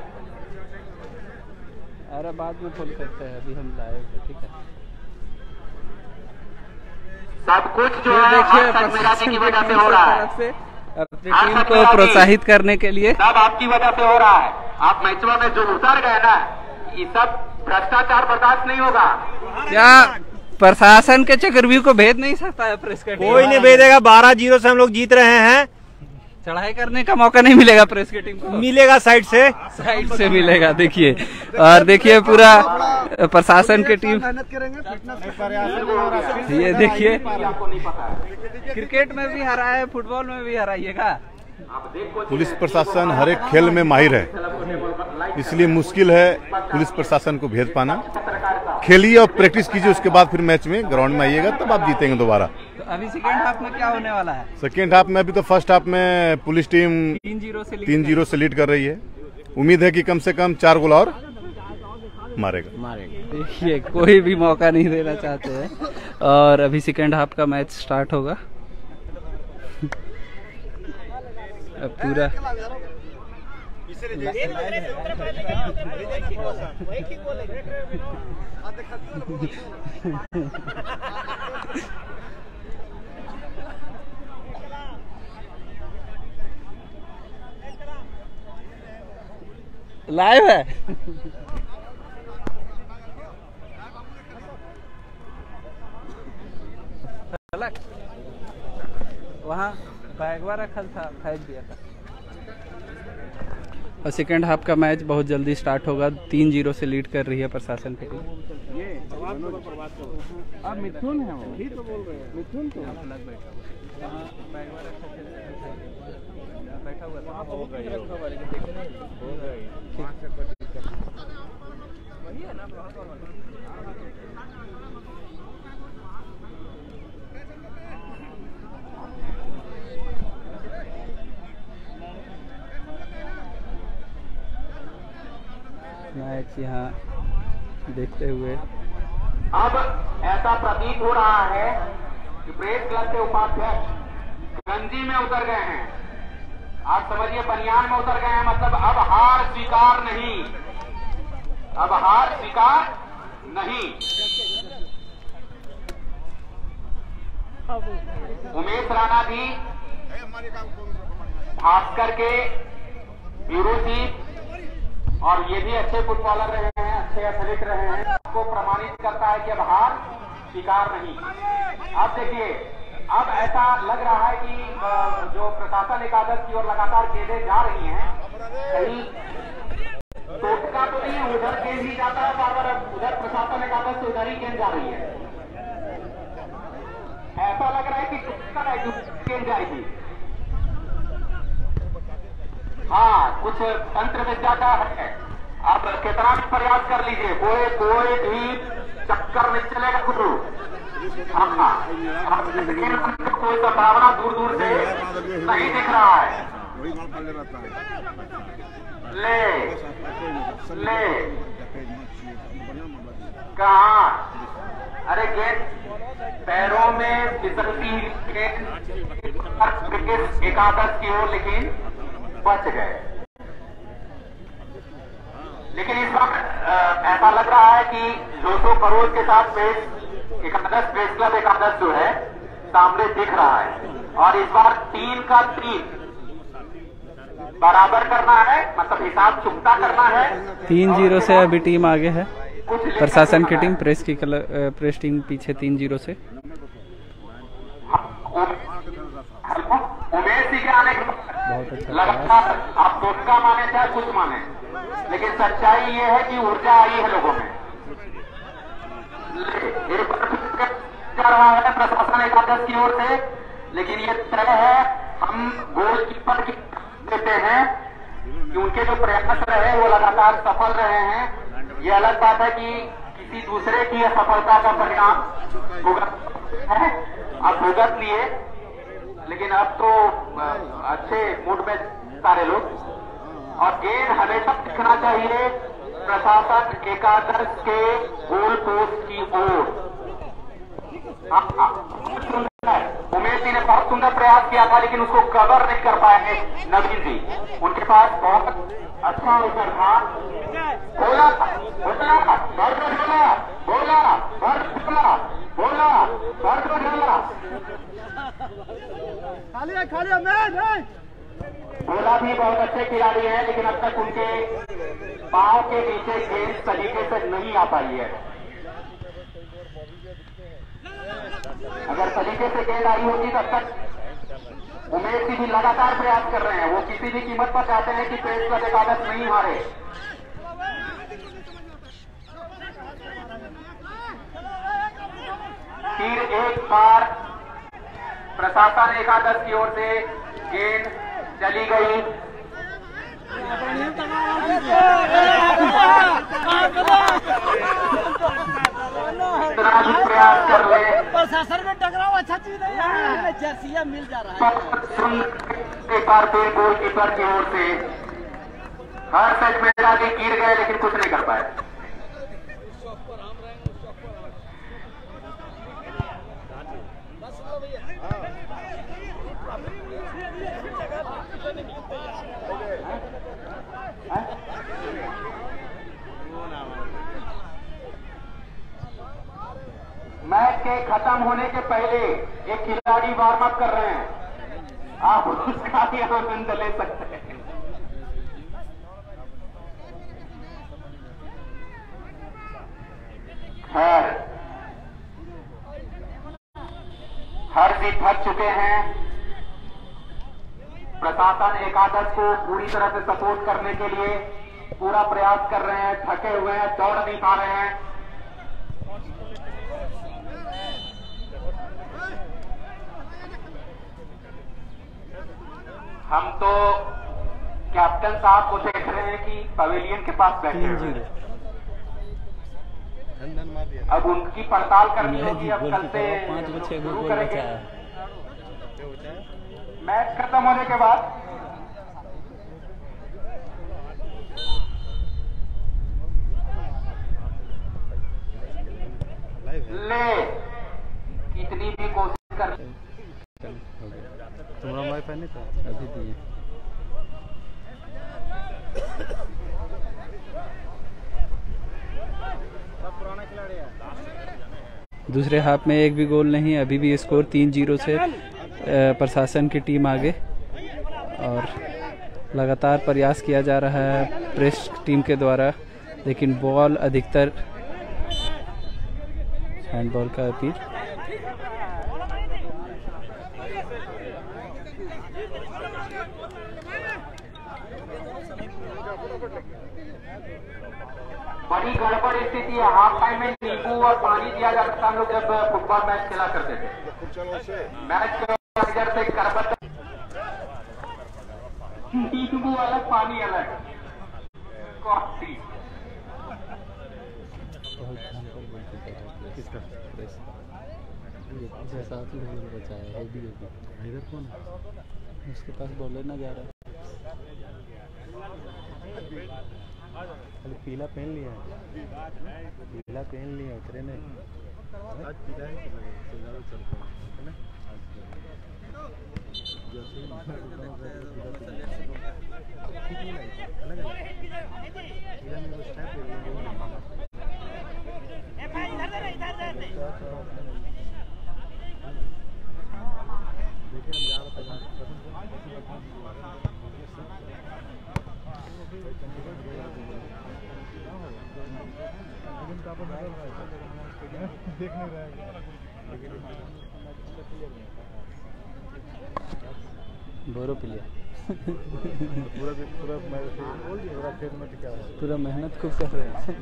अरे बाद में फोन करते हैं, अभी हम लाइव, ठीक है। सब कुछ जो है प्रशासन की वजह से हो रहा है, अपनी टीम को प्रोत्साहित करने के लिए सब आपकी वजह से हो रहा है। आप मैचों में जो उतर गए ना, ये सब भ्रष्टाचार बर्दाश्त नहीं होगा। प्रशासन के चक्रव्यूह को भेद नहीं सकता है प्रेस का टीम। कोई नहीं भेदेगा। 12-0 से हम लोग जीत रहे हैं। चढ़ाई करने का मौका नहीं मिलेगा प्रेस की टीम को। मिलेगा साइड से मिलेगा। देखिए और देखिए पूरा प्रशासन की टीम, ये देखिए क्रिकेट में भी हरा है, फुटबॉल में भी हराइएगा। पुलिस प्रशासन हर एक खेल में माहिर है, इसलिए मुश्किल है पुलिस प्रशासन को भेद पाना। खेलिए और प्रैक्टिस कीजिए, उसके बाद फिर मैच में ग्राउंड में आइएगा, तब आप जीतेंगे दोबारा। तो अभी सेकेंड हाफ में क्या होने वाला है? सेकेंड हाफ में अभी तो फर्स्ट हाफ में पुलिस टीम 3-0 से लीड कर रही है। उम्मीद है कि कम से कम 4 गोल और मारेगा। देखिए कोई भी मौका नहीं देना चाहते हैं और अभी सेकेंड हाफ का मैच स्टार्ट होगा। अब पूरा लाइव है। वहाँ बैगवा रखल था, फेंक दिया था। और सेकेंड हाफ का मैच बहुत जल्दी स्टार्ट होगा। 3-0 से लीड कर रही है प्रशासन की टीम। आप मिथुन है वो ही तो बोल रहे हैं। मिथुन तो अलग बैठा हुआ मैच यहाँ देखते हुए अब ऐसा प्रतीत हो रहा है कि प्रेस क्लब के उपाध्यक्ष गंजी में उतर गए हैं। आप समझिए बनियान में उतर गए हैं, मतलब अब हार स्वीकार नहीं, अब हार स्वीकार नहीं। उमेश राणा भी भास्कर के ब्यूरो चीफ और ये भी अच्छे फुटबॉलर रहे हैं, अच्छे एथलीट रहे हैं, आपको प्रमाणित करता है कि अब हार स्वीकार नहीं। अब देखिए अब ऐसा लग रहा है कि जो प्रशासन एकादश की ओर लगातार गेंदें जा रही हैं, कहीं टोटका तो नहीं है, उधर गेंद ही जाता है बार बार, उधर प्रशासन एकादश से उधर ही गेंद जा रही है। ऐसा लग रहा है कि टोटका है, गेंद जाएगी। हाँ कुछ तंत्र विद्या का है। आप कितना भी प्रयास कर लीजिए, कोई भी चक्कर नहीं चलेगा गुरु। हाँ कोई संभावना दूर दूर से नहीं दिख रहा है। ले कहा, अरे गेंद पैरों में फिसलती एकादश की ओर, लेकिन बच गए। लेकिन इस वक्त ऐसा लग रहा है कि 200 करोड़ के साथ एकादश प्रेस क्लब एकादश जो है सामने दिख रहा है। और इस बार 3 का 3 बराबर करना है, मतलब हिसाब चुकता करना है। 3-0 से अभी टीम आगे है प्रशासन की टीम। प्रेस टीम पीछे 3-0 से। उमेश जी के आने के लगातार आप टोटका माने चाहे कुछ माने, लेकिन सच्चाई ये है कि ऊर्जा आई है लोगों में। जा रहा है प्रशासन एकादश की ओर से, लेकिन ये तय है हम गोलकीपर की देते हैं कि उनके जो प्रयास रहे वो लगातार सफल रहे हैं। ये अलग बात है कि किसी दूसरे की असफलता का परिणाम भुगत है, आप भुगत लिए, लेकिन अब तो अच्छे मूड में सारे लोग। और गेंद हमेशा दिखना चाहिए प्रशासन एकादश के गोल पोस्ट की ओर। उमेश जी ने बहुत सुंदर प्रयास किया था, लेकिन उसको कवर नहीं कर पाए नवीन जी। उनके पास बहुत अच्छा अवसर था। बोला बोला बोला बोला बोला बोला बोला भी बहुत अच्छे खिलाड़ी हैं, लेकिन अब तक उनके पांव के नीचे गेंद तरीके से नहीं आ पाई है। अगर सलीके से गेंद आई होती तब तक उमेश जी भी लगातार प्रयास कर रहे हैं। वो किसी भी कीमत पर चाहते हैं कि प्रेस क्लब एकादश नहीं हारे। फिर एक बार प्रशासन एकादश की ओर से गेंद चली गई। प्रयास कर ले, प्रशासन में टकराव अच्छा चीज है, जर्सिया मिल जा रहा है। एक बार फिर गोलकीपर की ओर से हर सेट में आगे गिर गए लेकिन कुछ नहीं कर पाए। मैच के खत्म होने के पहले एक खिलाड़ी वार्म अप कर रहे हैं, आप उसका भी आनंद ले सकते हैं। खैर, हर जीत थक चुके हैं। प्रशासन एकादश को पूरी तरह से सपोर्ट करने के लिए पूरा प्रयास कर रहे हैं, थके हुए हैं, दौड़ नहीं पा रहे हैं। हम तो कैप्टन साहब को देख रहे हैं कि पवेलियन के पास बैठे हुए हैं। अब उनकी पड़ताल करनी होगी। अब कल से शुरू करेंगे मैच खत्म होने के बाद। ले कितनी भी कोशिश कर तुम्हारा वाईफाई नहीं था अभी दिए। दूसरे हाफ में एक भी गोल नहीं, अभी भी स्कोर 3-0 से प्रशासन की टीम आगे। और लगातार प्रयास किया जा रहा है प्रेस टीम के द्वारा, लेकिन बॉल अधिकतर हैंडबॉल का अपील। बड़ी गड़बड़ स्थिति है। हाफ टाइम में नींबू और पानी दिया जाता था। हम लोग जब फुटबॉल मैच खेला करते थे, मैच के मैनेजर से करबत नींबू अलग पानी अलग। कॉफी जैसा बचा है इधर कौन उसके पास बॉलर ना जा रहा है। पीला पहन लिया है, पीला पहन लिया उतरे ने आज पीला है ना। बोरो प्लेयर पूरा मेहनत खूब कर रहे हैं।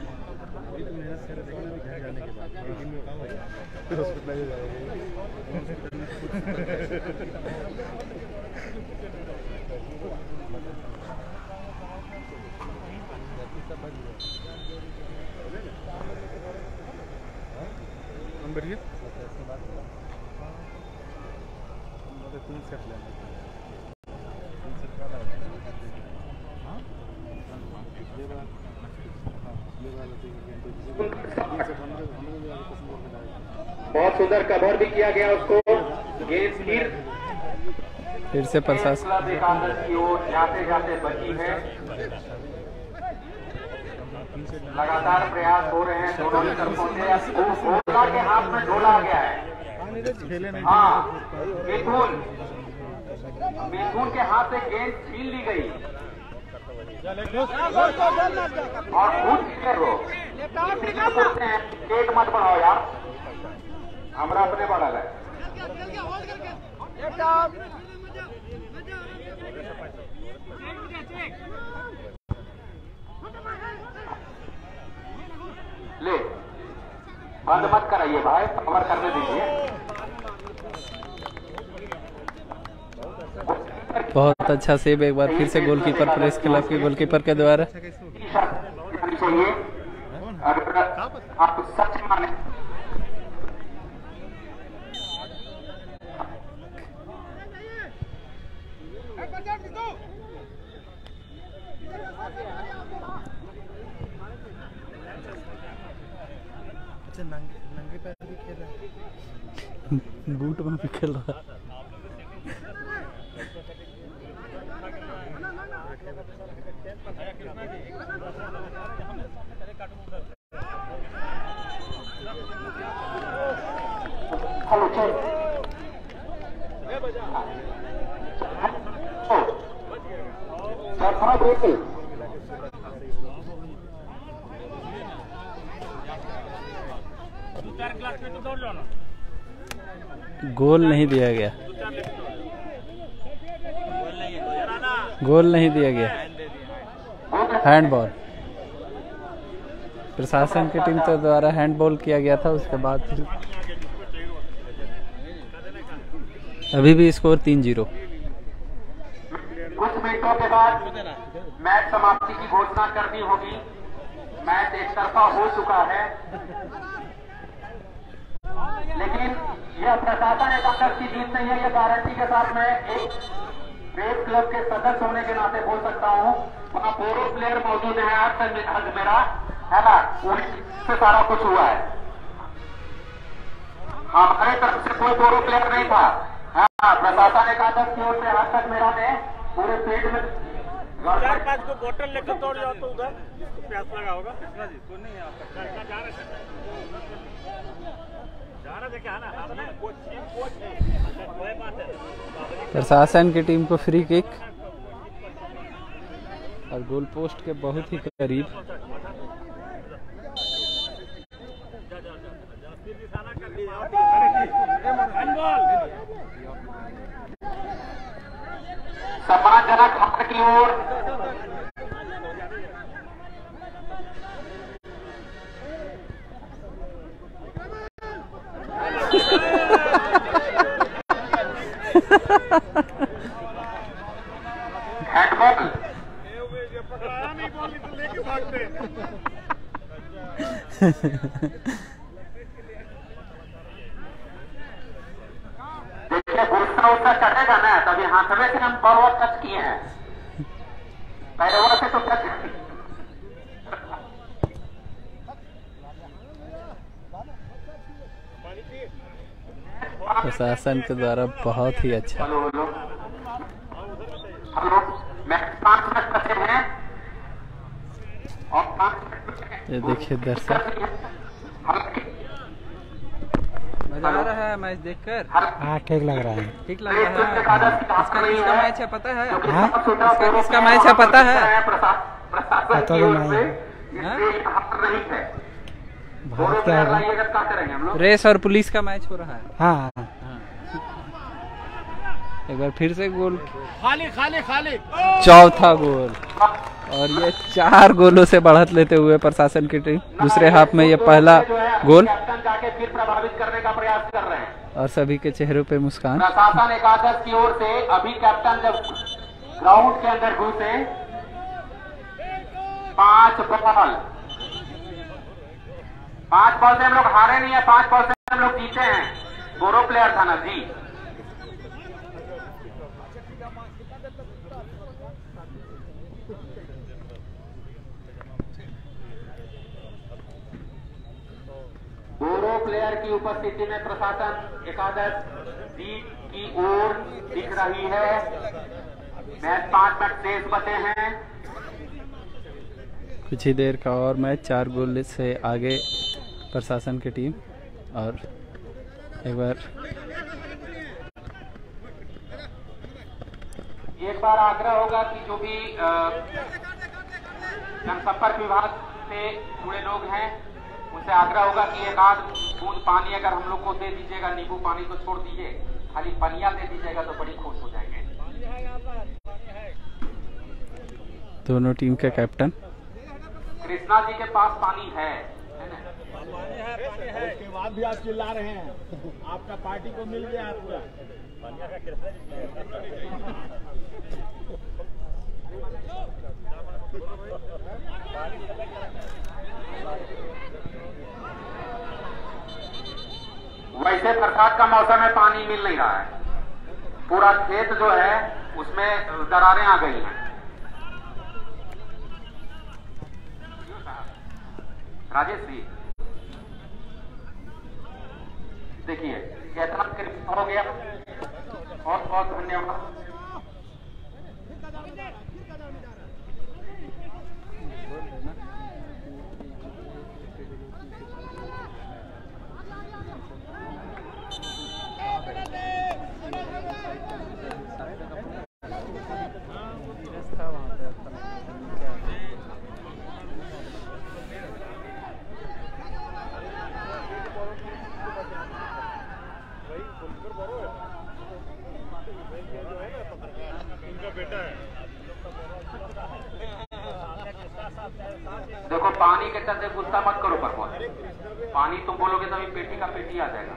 बहुत सुंदर कवर भी किया गया उसको। गेंद फिर से प्रशासन की ओर जाते जाते बची है। लगातार प्रयास हो रहे हैं दोनों की तरफों से। ढोला के हाथ में ढोला आ गया है। हाँ, मिथुन के हाथ से गेंद छीन ली गई और खुद खेलो। मत बढ़ाओ यार। हमरा अपने बढ़ल है। ले बंद मत कराइए भाई, कवर करने दीजिए। बहुत अच्छा सेव एक बार फिर से गोलकीपर प्रेस क्लब के गोलकीपर के द्वारा। चाहिए अगर आप सच माने नंगे पैर भी खेल रहा है, बूट में भी खेल रहा है। हेलो चल गोल नहीं दिया गया, गोल नहीं दिया गया, हैंडबॉल। प्रशासन की टीम के द्वारा हैंडबॉल किया गया था, उसके बाद फिर अभी भी स्कोर 3-0। कुछ मिनटों के बाद मैच समाप्ति की घोषणा करनी होगी। मैच एक तरफा हो चुका है, लेकिन यह प्रशासन एकादश की जीत नहीं है। यह गारंटी के साथ मैं एक प्रेस क्लब के सदस्य होने के नाते बोल सकता हूँ। वहाँ बोरो प्लेयर मौजूद है, हक मेरा है ना, उन्हीं से सारा कुछ हुआ है। हमारे तरफ से कोई बोरो प्लेयर नहीं था। हाँ, प्रशासन एकादश की ओर से आज तक मेरा ने पूरे फील्ड में 4-5 को बोतल लेकर तोड़ जाओ तो उधर जिसको प्यास लगा होगा। कृष्णा जी तो नहीं आता, जा रहे क्या ना प्रशासन की टीम को फ्री किक और गोल पोस्ट के बहुत ही करीब। सम्मानजनक हाथ की ओर हैंडबॉल लेके भागते हैं। देखिए गुस्सा उसका चढ़ेगा ना, तभी हाथवे से हम बॉल टच किए हैं, पैरवा से तो टच। प्रशासन के द्वारा बहुत ही अच्छा। हेलो मैच 5 मिनट बचे हैं और 5 ये देखिए दर्शक मजा आ रहा है मैच देखकर। हाँ ठीक लग रहा है, ठीक लग रहा है। इसका मैच है पता है? इसका मैच है पता है? पता तो नहीं है। बहुत क्या है? रेस और पुलिस का मैच हो रहा है। हाँ एक बार फिर से गोल, खाली खाली खाली चौथा गोल, और ये 4 गोलों से बढ़त लेते हुए प्रशासन की टीम दूसरे हाफ में ये पहला गोल जाके फिर प्रभावित करने का प्रयास कर रहे हैं और सभी के चेहरों पे मुस्कान। प्रशासन एकादश की ओर से अभी कैप्टन जब ग्राउंड के अंदर घुसे 5 बॉल से हम लोग हारे नहीं है, 5 बॉल से हम लोग जीते हैं। बोरो प्लेयर था ना जी। बोरो प्लेयर की उपस्थिति में प्रशासन एकादश जीत की ओर दिख रही है। मैच 5 मिनट शेष बचे हैं। कुछ ही देर का और मैच, 4 गोल से आगे प्रशासन की टीम। और एक बार आग्रह होगा कि जो भी जनसंपर्क विभाग से जुड़े लोग हैं उनसे आग्रह होगा कि एक आध बूंद पानी अगर हम लोग को दे दीजिएगा, नींबू पानी तो छोड़ दीजिए, खाली पनिया दे दीजिएगा तो बड़ी खुश हो जाएंगे। दोनों टीम के कैप्टन। कृष्णा जी के पास पानी है ना? उसके बाद भी आप चिल्ला रहे हैं, आपका पार्टी को मिल गया है पूरा। वैसे बरसात का मौसम है, पानी मिल नहीं रहा है, पूरा खेत जो है उसमें दरारें आ गई हैं। राजेश जी देखिए कितना कृपा हो गया, बहुत बहुत धन्यवाद। देखो पानी के चलते गुस्सा मत करो परपोज, पानी तुम बोलोगे तो अभी पेटी का पेटी आ जाएगा।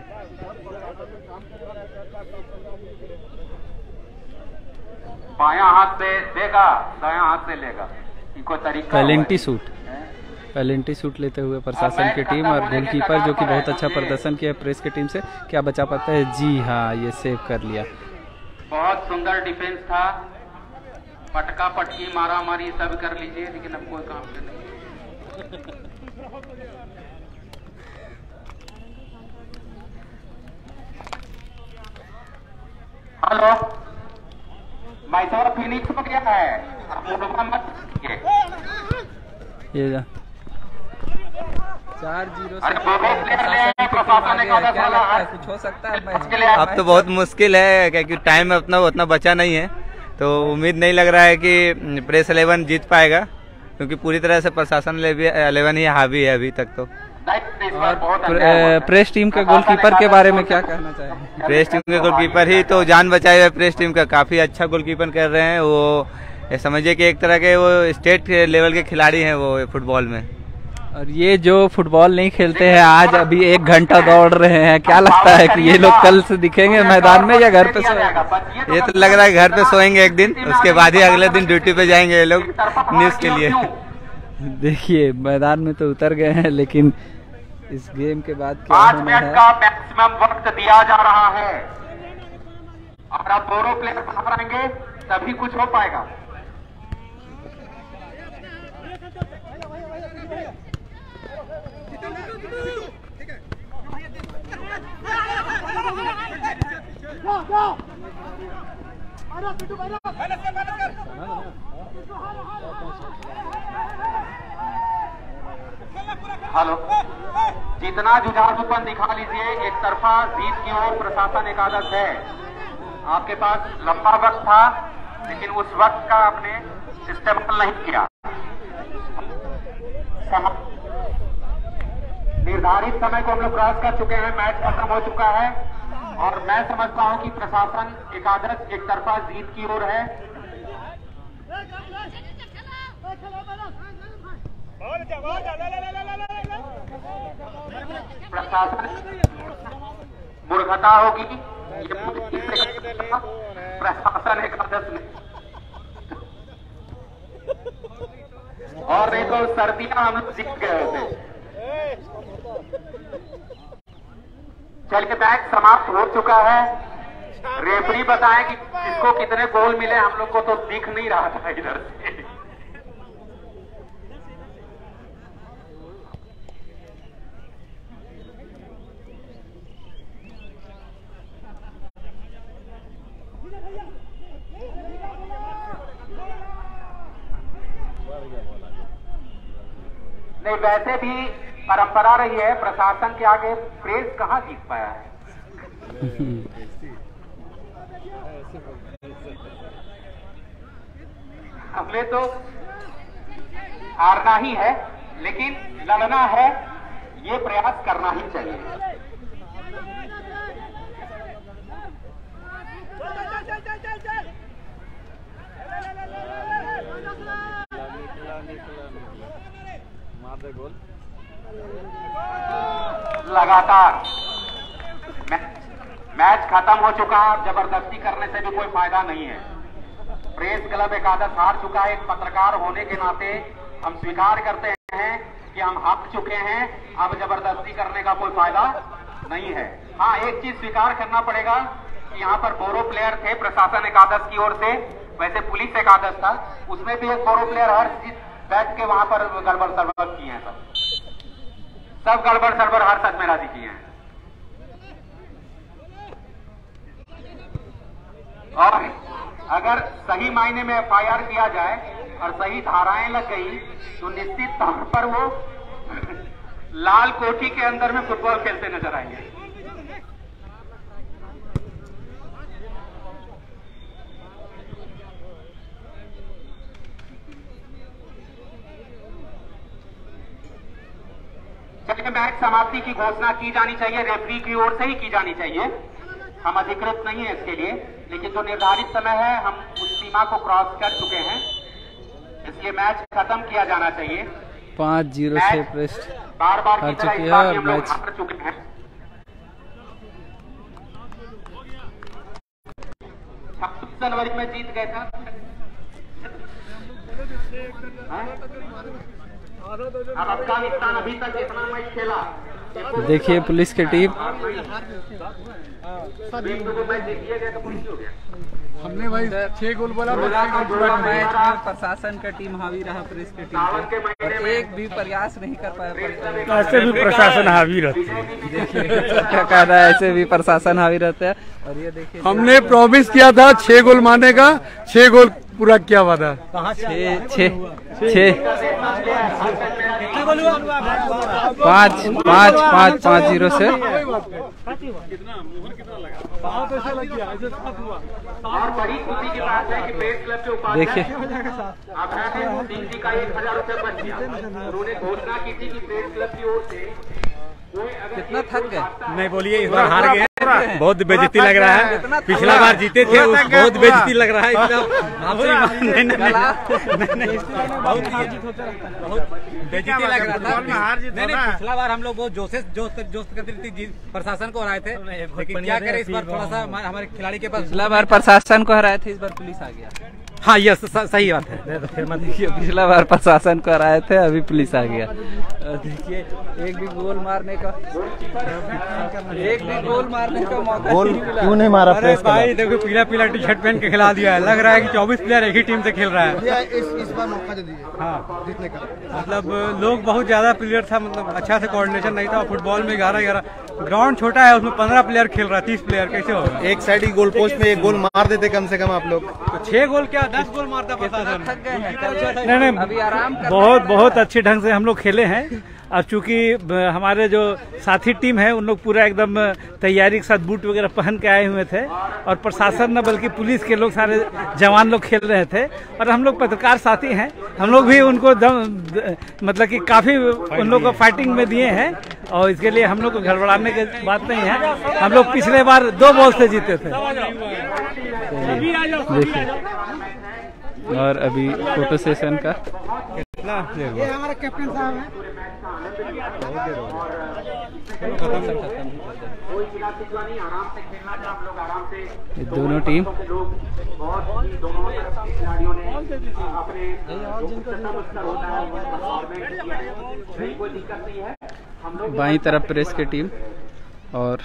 बायां हाथ से देगा, दायां हाथ से लेगा, इनको तरीका पेनल्टी शूट लेते हुए प्रशासन की टीम और गोलकीपर जो कि बहुत अच्छा प्रदर्शन किया प्रेस की टीम से, क्या बचा पाता है? जी हाँ, ये सेव कर लिया। बहुत सुंदर डिफेंस था, पटका पटकी मारा मारी सब कर लीजिए, लेकिन अब कोई काम नहीं। हेलो, मैच फिनिश हो गया है, मत ये जा 4-0 कुछ हो सकता है मैच के लिए। अब तो बहुत मुश्किल है क्योंकि टाइम अपना उतना बचा नहीं है, तो उम्मीद नहीं लग रहा है कि प्रेस 11 जीत पाएगा, क्योंकि पूरी तरह से प्रशासन 11 ही हावी है अभी तक। तो प्रेस टीम के गोलकीपर के बारे में क्या कहना चाहेंगे? प्रेस टीम के गोलकीपर ही तो जान बचाए हुए, प्रेस टीम का काफी अच्छा गोलकीपर कर रहे हैं। वो समझिए कि एक तरह के वो स्टेट लेवल के खिलाड़ी हैं वो फुटबॉल में। और ये जो फुटबॉल नहीं खेलते हैं आज अभी 1 घंटा दौड़ रहे हैं, क्या लगता है कि ये लोग कल से दिखेंगे मैदान में या घर पे सोएंगे? ये तो लग रहा है घर पे सोएंगे एक दिन, उसके बाद ही अगले दिन ड्यूटी पे जाएंगे ये लोग न्यूज के लिए। देखिए मैदान में तो उतर गए हैं, लेकिन इस गेम के बाद क्या 5 मिनट का मैक्सिमम वक्त दिया जा रहा है, और अब दोनों प्लेयर बाहर आएंगे तभी कुछ हो पाएगा। हेलो, जितना जुझारूपन दिखा लीजिए, एक तरफा जीत की ओर प्रशासन एकादश है। आपके पास लंबा वक्त था, लेकिन उस वक्त का आपने इस्तेमाल नहीं किया। निर्धारित समय को हम लोग क्रॉस कर चुके हैं, मैच खत्म हो चुका है, और मैं समझता हूं कि प्रशासन एकादश एक तरफा जीत की ओर है। प्रशासन मूर्खता होगी, ये प्रशासन एकादश में, और नहीं तो सर्दियां हम लोग जीत गए होते। चलिए मैच समाप्त हो चुका है। रेफरी बताएं कि किसको कितने गोल मिले, हम लोग को तो दिख नहीं रहा था इधर से। नहीं, वैसे भी परंपरा रही है, प्रशासन के आगे प्रेस कहां जीत पाया है। हमें तो हारना ही है, लेकिन लड़ना है, ये प्रयास करना ही चाहिए। लगातार मैच खत्म हो चुका, जबरदस्ती करने से भी कोई फायदा नहीं है। प्रेस क्लब एकादश हार चुका है। एक पत्रकार होने के नाते हम स्वीकार करते हैं कि हम हार चुके हैं, अब जबरदस्ती करने का कोई फायदा नहीं है। हाँ, एक चीज स्वीकार करना पड़ेगा कि यहाँ पर बोरो प्लेयर थे प्रशासन एकादश की ओर से, वैसे पुलिस एकादश था, उसमें भी एक बोरो प्लेयर हर चीज बैठ के वहां पर गड़बड़ सड़बड़ किए हैं। सब गड़बड़ सड़बड़ हर सच में राजी किए हैं। और अगर सही मायने में एफआईआर किया जाए और सही धाराएं लग गई तो निश्चित तौर पर वो लाल कोठी के अंदर में फुटबॉल खेलते नजर आएंगे। चलिए, मैच समाप्ति की घोषणा की जानी चाहिए, रेफरी की ओर से ही की जानी चाहिए। हम अधिकृत नहीं है इसके लिए, लेकिन जो निर्धारित समय है हम उस सीमा को क्रॉस कर चुके हैं, इसलिए मैच खत्म किया जाना चाहिए। 5-0 से प्रेस बार-बार हार की तरह चुकी इस है बार और भी हम लोग मैच हार चुके हैं। 26 जनवरी में जीत गए था। अब अफगानिस्तान अभी तक इतना मैच खेला। देखिए पुलिस की टीम। हमने भाई 6 गोल बोला। मैच में प्रशासन का टीम हावी रहा प्रेस की टीम पे, और एक भी प्रयास नहीं कर पाया। ऐसे भी प्रशासन हावी रहती है। देखिए क्या कहना है, ऐसे भी प्रशासन हावी रहता है। और ये देखिए हमने प्रॉमिस किया था 6 गोल मारने का, 6 गोल पूरा किया हुआ था। 5-0 से और बड़ी खुशी की बात है कि प्रेस क्लब के उपाध्यक्ष देखिए अभय सिंह जी का 1000 रुपये बच गया। उन्होंने घोषणा की थी कि प्रेस क्लब की ओर से कितना थक गए। नहीं बोलिए, इस बार हार गए, बहुत बेइज्जती लग रहा है। पिछला बार जीते थे, बहुत बेइज्जती लग रहा है। बेइज्जती लग रहा था। नहीं, पिछला बार हम लोग बहुत जोश करते प्रशासन को हराए थे, लेकिन क्या करें इस बार थोड़ा सा हमारे खिलाड़ी के पास। पिछला बार प्रशासन को हराए थे, इस बार पुलिस आ गया। हाँ, यस, सही बात है। देखिए पिछला बार प्रशासन को हराए थे, अभी पुलिस आ गया। देखिए एक भी गोल मारने का मौका गोल क्यों नहीं मारा? अरे भाई देखो, पीला पीला टी शर्ट पहन के खिला दिया है। लग रहा है कि 24 प्लेयर एक ही टीम से खेल रहा है। इस बार मौका दे दीजिए। हाँ, जीतने का मतलब लोग बहुत ज्यादा प्लेयर था, मतलब अच्छा से कोऑर्डिनेशन नहीं था। फुटबॉल में 11-11 ग्राउंड छोटा है, उसमें 15 प्लेयर खेल रहा है, 30 प्लेयर कैसे होगा? एक साइड ही गोल पोस्ट में 1 गोल मार देते कम से कम आप लोग। तो 6 गोल क्या 10 गोल मारता प्रशासन। नहीं, अभी आराम बहुत अच्छे ढंग से हम लोग खेले हैं। और चूंकि हमारे जो साथी टीम है उन लोग पूरा एकदम तैयारी के साथ बूट वगैरह पहन के आए हुए थे, और प्रशासन न बल्कि पुलिस के लोग सारे जवान लोग खेल रहे थे। और हम लोग पत्रकार साथी हैं, हम लोग भी उनको मतलब कि काफी उन लोग को फाइटिंग में दिए हैं, और इसके लिए हम लोग को गड़बड़ाने की बात नहीं है। हम लोग पिछले बार 2 बॉल से जीते थे। देखिए और अभी फोटो सेशन का ये हमारे कैप्टन साहब हैं। ये दोनों टीम बाईं तरफ प्रेस की टीम और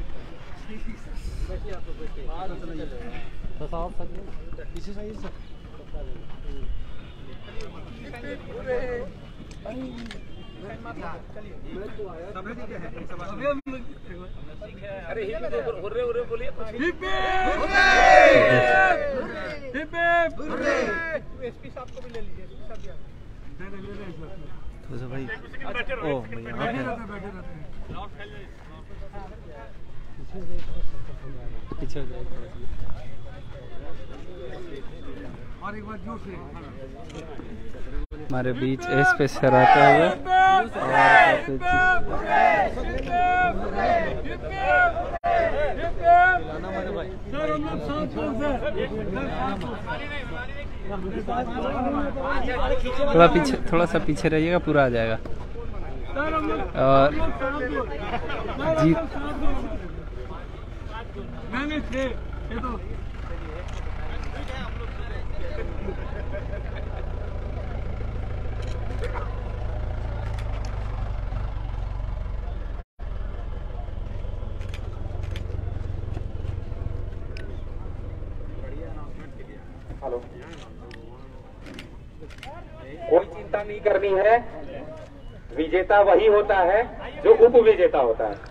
पीछे हमारे बीच एस पे सराता हुआ थोड़ा सा पीछे रहिएगा, पूरा आ जाएगा। और जीत कोई चिंता नहीं करनी है, विजेता वही होता है जो उप विजेता होता है।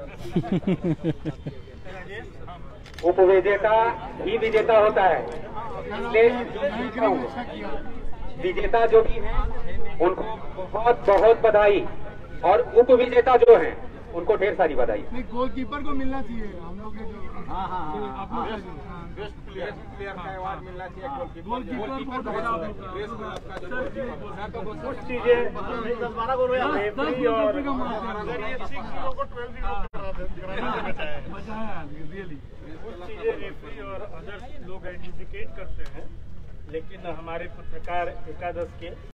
उप विजेता ही विजेता होता है। इसलिए विजेता जो भी हैं उनको बहुत बहुत बधाई, और उप विजेता जो हैं उनको ढेर सारी बधाई। गोलकीपर को मिलना चाहिए हम लोग के जो बेस्ट प्लेयर का अवार्ड मिलना चाहिए गोलकीपर को। कुछ चीजें 10-12 गोल हुए, रेफरी और 6 जीरो को 12 जीरो बचाया रियली। कुछ चीजें रेफरी और अदर्स लोग इंडिकेट करते हैं, लेकिन हमारे पत्रकार एकादश के